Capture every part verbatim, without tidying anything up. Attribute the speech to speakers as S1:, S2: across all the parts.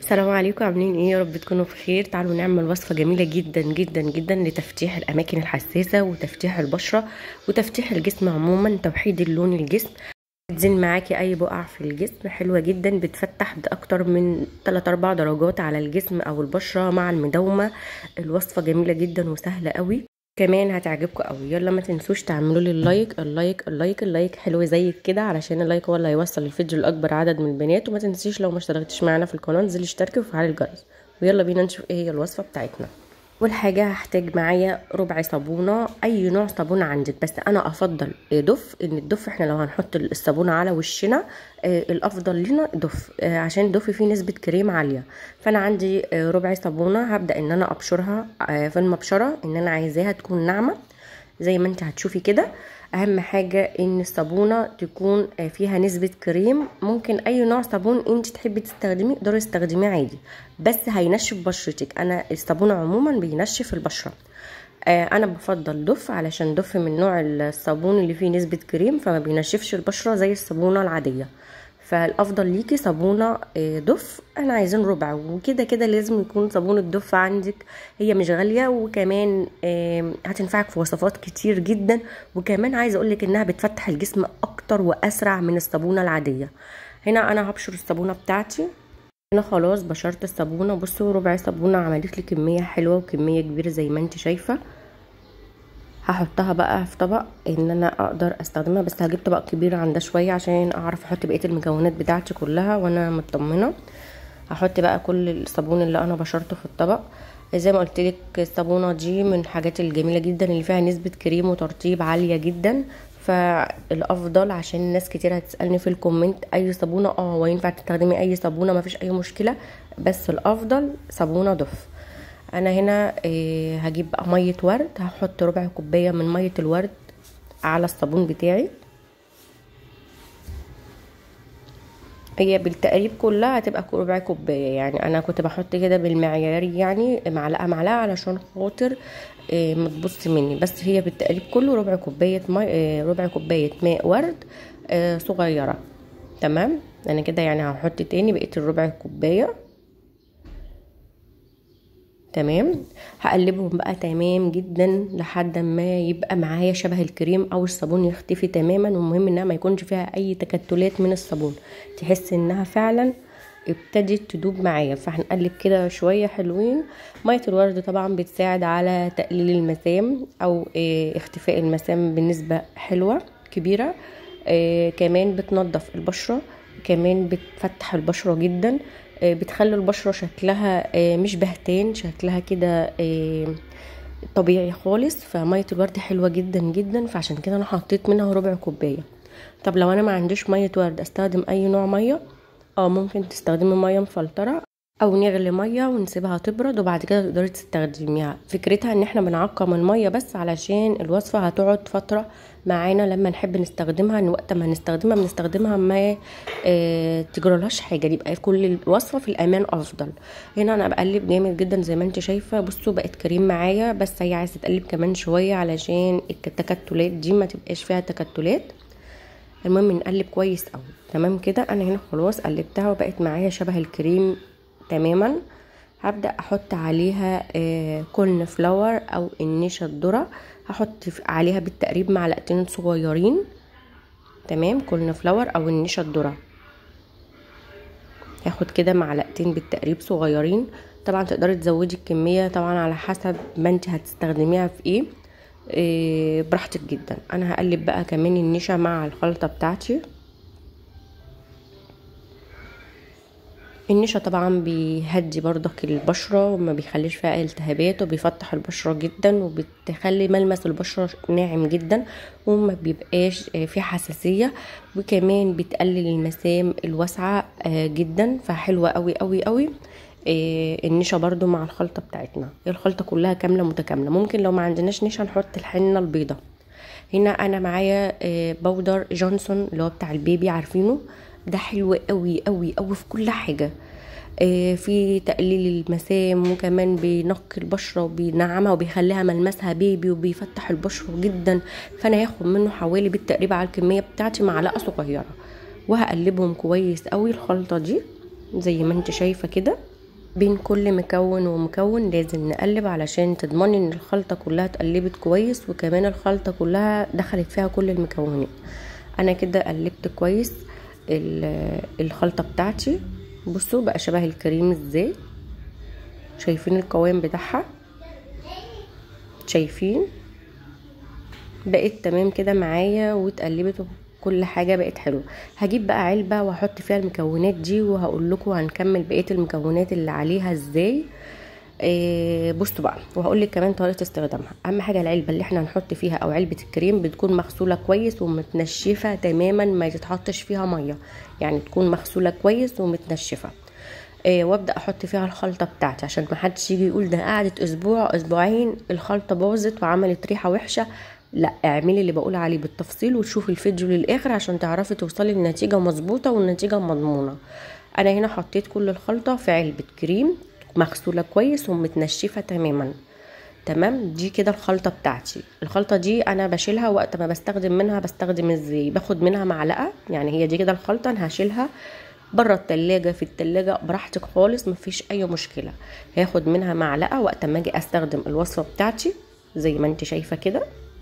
S1: السلام عليكم، عاملين ايه؟ يا رب تكونوا بخير. تعالوا نعمل وصفة جميلة جدا جدا جدا لتفتيح الاماكن الحساسة وتفتيح البشرة وتفتيح الجسم عموما، توحيد اللون الجسم. بتزين معاكي اي بقع في الجسم، حلوة جدا، بتفتح باكتر من ثلاثة أربعة درجات على الجسم او البشرة مع المداومة. الوصفة جميلة جدا وسهلة قوي، كمان هتعجبكم قوي. يلا ما تنسوش تعملوا لي اللايك اللايك اللايك اللايك حلو زي كده، علشان اللايك هو اللي هيوصل الفيديو لاكبر عدد من البنات. وما تنسيش لو ما اشتركتش معانا في القناه انزلي اشتركي وفعلي الجرس. ويلا بينا نشوف ايه هي الوصفه بتاعتنا. اول حاجه هحتاج معايا ربع صابونه، اي نوع صابونه عندك، بس انا افضل دف. ان الدف احنا لو هنحط الصابونه على وشنا آه الافضل لنا دف، آه عشان الدف فيه نسبه كريم عاليه. فانا عندي آه ربع صابونه، هبدا ان انا ابشرها آه في المبشره، ان انا عايزاها تكون ناعمه زي ما انت هتشوفي كده. اهم حاجه ان الصابونه تكون فيها نسبه كريم. ممكن اي نوع صابون انت تحبي تستخدميه تقدري تستخدميه عادي، بس هينشف بشرتك. انا الصابون عموما بينشف البشره. آه انا بفضل دف، علشان دف من نوع الصابون اللي فيه نسبه كريم، فما بينشفش البشره زي الصابونه العاديه. فالافضل ليكي صابونه دف. انا عايزين ربع، وكده كده لازم يكون صابونه الدف عندك، هي مش غاليه، وكمان هتنفعك في وصفات كتير جدا. وكمان عايزه اقولك انها بتفتح الجسم اكتر واسرع من الصابونه العاديه. هنا انا هبشر الصابونه بتاعتي. هنا خلاص بشرت الصابونه. بصوا ربع صابونه عملت لي كميه حلوه وكميه كبيره زي ما انت شايفه. هحطها بقى في طبق ان انا اقدر استخدمها، بس هجيب طبق كبير عن ده شويه عشان اعرف احط بقيه المكونات بتاعتي كلها وانا مطمنه. هحط بقى كل الصابون اللي انا بشرته في الطبق. زي ما قلت لك الصابونه دي من الحاجات الجميله جدا اللي فيها نسبه كريم وترطيب عاليه جدا. فالافضل، عشان ناس كتير هتسالني في الكومنت اي صابونه، اه وينفع تستخدمي اي صابونه مفيش اي مشكله، بس الافضل صابونه دف. انا هنا إيه هجيب بقى ميه ورد، هحط ربع كوبايه من ميه الورد على الصابون بتاعي. هي بالتقريب كلها هتبقى ربع كوبايه، يعني انا كنت بحط كده بالمعياري، يعني معلقه معلقه علشان خاطر إيه ما تبص مني، بس هي بالتقريب كله ربع كوبايه مي إيه ربع كوبايه ماء ورد إيه صغيره. تمام. انا كده يعني هحط تاني بقيه الربع كوبايه. تمام. هقلبهم بقى تمام جدا لحد ما يبقى معايا شبه الكريم او الصابون يختفي تماما. والمهم انها ما يكونش فيها اي تكتلات من الصابون، تحس انها فعلا ابتدت تدوب معايا. فهنقلب كده شويه حلوين. ميه الورد طبعا بتساعد على تقليل المسام او اه اختفاء المسام بنسبه حلوه كبيره. اه كمان بتنظف البشره، كمان بتفتح البشره جدا، بتخلي البشرة شكلها مش بهتان، شكلها كده طبيعي خالص. فمية الورد حلوة جدا جدا، فعشان كده انا حطيت منها ربع كوباية. طب لو انا ما عنديش مية ورد استخدم اي نوع مية. اه ممكن تستخدمي مية مفلترة او نغلي ميه ونسيبها تبرد وبعد كده تقدري تستخدميها. فكرتها ان احنا بنعقم الميه بس علشان الوصفه هتقعد فتره معانا لما نحب نستخدمها، ان وقت ما نستخدمها بنستخدمها ما اه تجرالهاش حاجه، يبقى كل الوصفه في الامان افضل. هنا انا بقلب جامد جدا زي ما انت شايفه. بصوا بقت كريم معايا، بس هي عايزه تقلب كمان شويه علشان التكتلات دي ما تبقاش فيها تكتلات. المهم نقلب كويس قوي. تمام كده. انا هنا خلاص قلبتها وبقت معايا شبه الكريم تماما. هبدأ احط عليها آه كورن فلاور او النشا الذرة. هحط عليها بالتقريب معلقتين صغيرين. تمام. كورن فلاور او النشا الذرة هاخد كده معلقتين بالتقريب صغيرين. طبعا تقدري تزودي الكمية طبعا على حسب ما انت هتستخدميها في ايه, إيه براحتك جدا. انا هقلب بقى كمان النشا مع الخلطة بتاعتي. النشا طبعا بيهدي برضك البشرة وما بيخليش فيها التهابات، وبيفتح البشرة جدا، وبتخلي ملمس البشرة ناعم جدا وما بيبقاش في حساسية. وكمان بتقلل المسام الواسعة جدا، فحلوة قوي قوي قوي النشا برضو مع الخلطة بتاعتنا. الخلطة كلها كاملة متكاملة. ممكن لو ما عندناش نشا نحط الحنة البيضة. هنا انا معايا بودر جونسون اللي هو بتاع البيبي، عارفينه ده حلو قوي قوي قوي في كل حاجه. آه في تقليل المسام، وكمان بينقي البشره وبينعمها وبيخليها ملمسها بيبي وبيفتح البشره جدا. فانا هاخد منه حوالي بالتقريب على الكميه بتاعتي معلقه صغيره، وهقلبهم كويس قوي الخلطه دي زي ما انت شايفه كده. بين كل مكون ومكون لازم نقلب علشان تضمني ان الخلطة كلها اتقلبت كويس، وكمان الخلطة كلها دخلت فيها كل المكونات. انا كده قلبت كويس الخلطة بتاعتي. بصوا بقى شبه الكريم ازاي، شايفين القوام بتاعها؟ شايفين بقت تمام كده معايا واتقلبت كل حاجه بقت حلوه. هجيب بقى علبه واحط فيها المكونات دي، وهقول لكم هنكمل بقيه المكونات اللي عليها ازاي. إيه بصوا بقى، وهقول لك كمان طريقه استخدامها. اهم حاجه العلبه اللي احنا هنحط فيها او علبه الكريم بتكون مغسوله كويس ومتنشفه تماما، ما تتحطش فيها ميه، يعني تكون مغسوله كويس ومتنشفه. إيه وابدا احط فيها الخلطه بتاعتي عشان ما حدش يجي يقول ده قعدت اسبوع اسبوعين الخلطه باظت وعملت ريحه وحشه. لا، اعملي اللي بقول عليه بالتفصيل وتشوفي الفيديو للاخر عشان تعرفي توصلي لنتيجه مظبوطه والنتيجه مضمونه. انا هنا حطيت كل الخلطه في علبه كريم مغسوله كويس ومتنشفه تماما. تمام، دي كده الخلطه بتاعتي. الخلطه دي انا بشيلها وقت ما بستخدم منها. بستخدم ازاي؟ باخد منها معلقه، يعني هي دي كده الخلطه انا هشيلها بره التلاجة، في التلاجة براحتك خالص مفيش اي مشكله. هاخد منها معلقه وقت ما اجي استخدم الوصفه بتاعتي زي ما انت شايفه كده.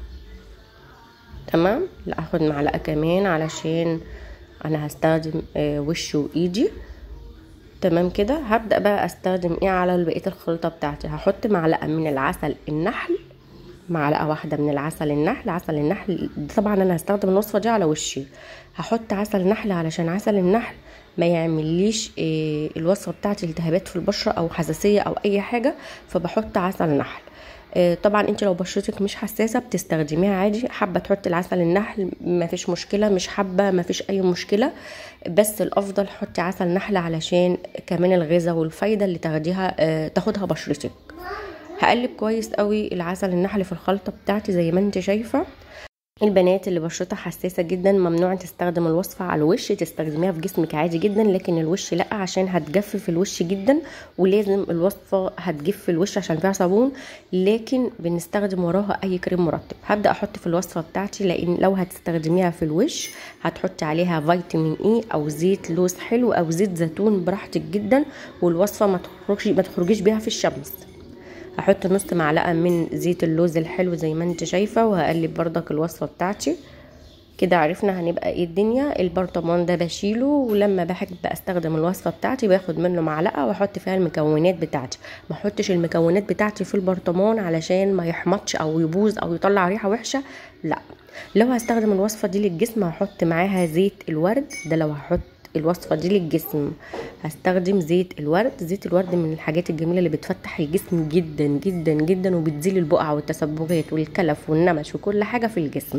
S1: تمام، لا هاخد معلقه كمان علشان انا هستخدم آه وش وايدي. تمام كده. هبدا بقى استخدم ايه على بقيه الخلطه بتاعتي. هحط معلقه من العسل النحل، معلقه واحده من العسل النحل. عسل النحل طبعا انا هستخدم الوصفه دي على وشي. هحط عسل نحل علشان عسل النحل ما يعمليش إيه الوصفه بتاعتي التهابات في البشره او حساسيه او اي حاجه، فبحط عسل نحل. طبعا انت لو بشرتك مش حساسه بتستخدميها عادي، حابه تحطي العسل النحل ما فيش مشكله، مش حابه ما فيش اي مشكله، بس الافضل حطي عسل نحل علشان كمان الغذاء والفايده اللي تاخديها تاخدها بشرتك. هقلب كويس قوي العسل النحل في الخلطه بتاعتي زي ما انت شايفه. البنات اللي بشرتها حساسه جدا ممنوع تستخدم الوصفه على الوش، تستخدميها في جسمك عادي جدا، لكن الوش لا عشان هتجفف الوش جدا، ولازم الوصفه هتجف الوش عشان فيها صابون، لكن بنستخدم وراها اي كريم مرطب. هبدا احط في الوصفه بتاعتي، لان لو هتستخدميها في الوش هتحطي عليها فيتامين اي او زيت لوز حلو او زيت زيتون براحتك جدا، والوصفه ما تخرجش ما تخرجيش بيها في الشمس. هحط نص معلقه من زيت اللوز الحلو زي ما انت شايفه، وهقلب بردك الوصفه بتاعتي كده. عرفنا هنبقى ايه الدنيا. البرطمان ده بشيله، ولما بحب استخدم الوصفه بتاعتي باخد منه معلقه واحط فيها المكونات بتاعتي. ما احطش المكونات بتاعتي في البرطمان علشان ما يحمطش او يبوظ او يطلع ريحه وحشه، لا. لو هستخدم الوصفه دي للجسم هحط معاها زيت الورد ده. لو هحط الوصفه دي للجسم هستخدم زيت الورد. زيت الورد من الحاجات الجميله اللي بتفتح الجسم جدا جدا جدا، وبتزيل البقع والتسبغات والكلف والنمش وكل حاجه في الجسم.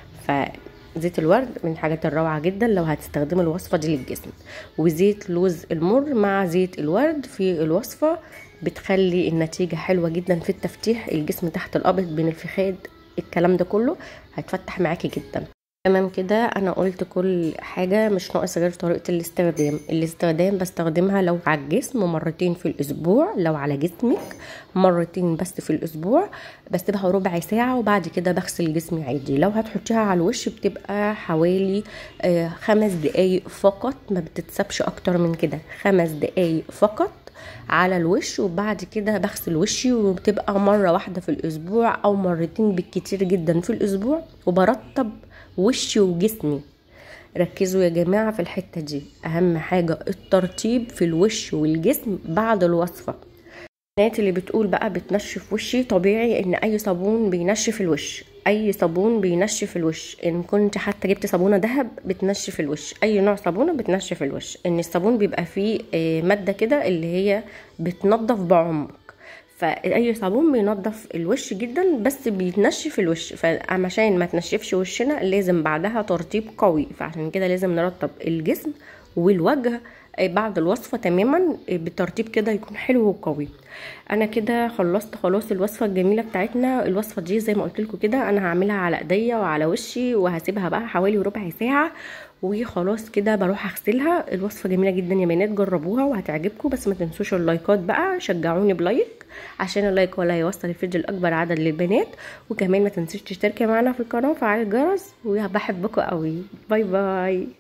S1: فزيت الورد من الحاجات الروعه جدا لو هتستخدم الوصفه دي للجسم. وزيت لوز المر مع زيت الورد في الوصفه بتخلي النتيجه حلوه جدا في التفتيح الجسم تحت القبض بين الفخاد، الكلام ده كله هيتفتح معاكي جدا. تمام كده، انا قلت كل حاجه، مش ناقص غير طريقه الاستخدام. الاستخدام بستخدمها لو على الجسم مرتين في الاسبوع، لو على جسمك مرتين بس في الاسبوع، بسيبها ربع ساعه وبعد كده بغسل جسمي عادي. لو هتحطيها على الوش بتبقى حوالي آه خمس دقايق فقط، ما بتتسابش اكتر من كده، خمس دقايق فقط على الوش، وبعد كده بغسل وشي. وبتبقى مره واحده في الاسبوع او مرتين بالكتير جدا في الاسبوع، وبرطب وشي وجسمي. ركزوا يا جماعة في الحتة دي، اهم حاجة الترطيب في الوش والجسم بعد الوصفة. الناس اللي بتقول بقى بتنشف وشي، طبيعي ان اي صابون بينشف الوش، اي صابون بينشف الوش. ان كنت حتى جبت صابونة دهب بتنشف الوش، اي نوع صابونة بتنشف الوش. ان الصابون بيبقى فيه مادة كده اللي هي بتنظف بعمق، فاي صابون بينظف الوش جدا بس بيتنشف الوش. فعشان ما تنشفش وشنا لازم بعدها ترطيب قوي، فعشان كده لازم نرطب الجسم والوجه بعد الوصفه تماما بالترطيب كده يكون حلو وقوي. انا كده خلصت خلاص الوصفه الجميله بتاعتنا. الوصفه دي زي ما قلت لكم كده انا هعملها على ايديا وعلى وشي، وهسيبها بقى حوالي ربع ساعه وخلاص كده بروح اغسلها. الوصفه جميله جدا يا بنات، جربوها وهتعجبكم، بس ما تنسوش اللايكات بقى، شجعوني بلايك عشان اللايك ولا يوصل الفيديو لاكبر عدد للبنات. وكمان ما تنسوش تشتركي معنا في القناه وفعل الجرس، وبحبكم قوي. باي باي.